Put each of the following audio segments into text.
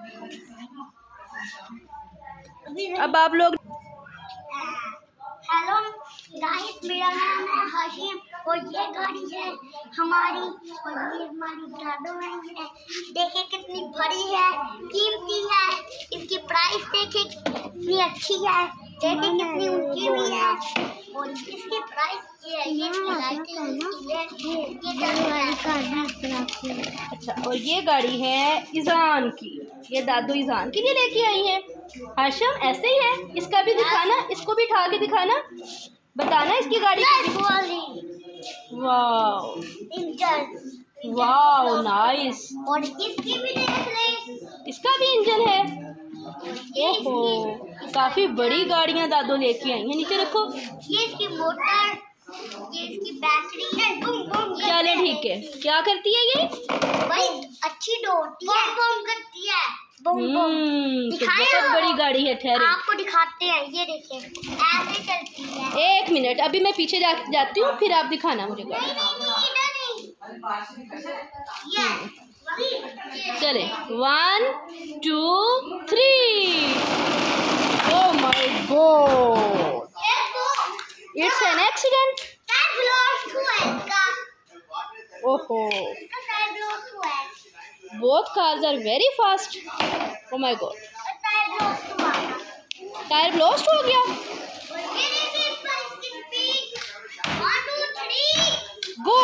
अब आप लोग हेलो गाइस, मेरा नाम है हाशिम और ये गाड़ी है हमारी और ये हमारी दादू है। देखिए कितनी बड़ी है, कीमती है। इसकी प्राइस देखिए कितनी अच्छी है, देखिए कितनी ऊंची भी है और इसकी प्राइस ये है। अच्छा, और ये गाड़ी है ईजान की, ये दादू ईजान के लिए लेके आई हैं। हाशिम ऐसे ही है, इसका भी दिखाना, इसको भी उठा के दिखाना, बताना इसकी गाड़ी। Wow wow nice. और इसकी भी देख ले, इसका भी इंजन है। ओहो, काफी बड़ी गाड़ियां दादू लेके आई हैं। नीचे रखो। ये इसकी मोटर, ये इसकी बैटरी है। Boom boom. चले ठीक है। क्या करती है ये? भाई अच्छी दौड़ती है, बूम करती है। Boom boom. तो बहुत बड़ी गाड़ी है। ठहरे, आपको दिखाते हैं। ये देखिए ऐसे चलती है। एक मिनट, अभी मैं पीछे जाती हूँ, फिर आप दिखाना मुझे गाड़ी। चले 1 2 3। Oh my god, it's an accident. ओहो, both cars are very fast. Oh my god, tyre blast हो गया। गो।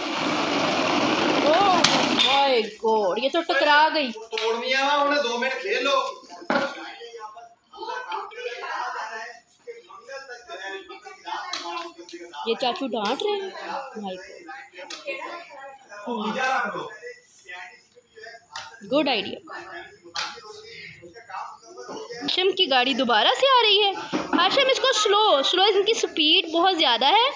ओह माय गॉड, ये तो टकरा गई। उन्हें 2 मिनट खेल लो। ये चाचू डांट रहे हैं। My god, good idea. Hashim की गाड़ी दोबारा से आ रही है। हाशिम इसको स्लो स्लो, इनकी स्पीड बहुत ज़्यादा है।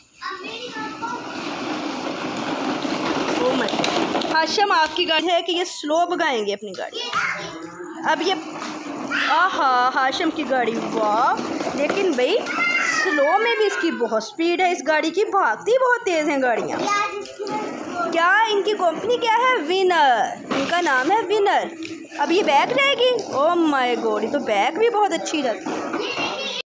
ओ मत, हाशिम आपकी गाड़ी है कि ये स्लो भगाएंगे अपनी गाड़ी। अब ये आहा, हाशिम की गाड़ी, वाह। लेकिन भाई स्लो में भी इसकी बहुत स्पीड है। इस गाड़ी की भागती बहुत तेज़ हैं गाड़ियाँ। क्या इनकी कंपनी क्या है? विनर, इनका नाम है विनर। अब ये बैग जाएगी। ओह माय गॉड, ये तो बैग भी बहुत अच्छी जाती है।